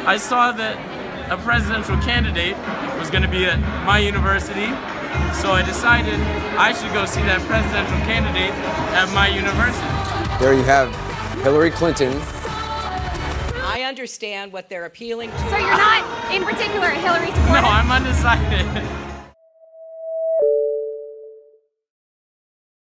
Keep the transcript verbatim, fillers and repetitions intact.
I saw that a presidential candidate was going to be at my university, so I decided I should go see that presidential candidate at my university. There you have Hillary Clinton. I understand what they're appealing to. So you're not, in particular, Hillary supporter? No, I'm undecided.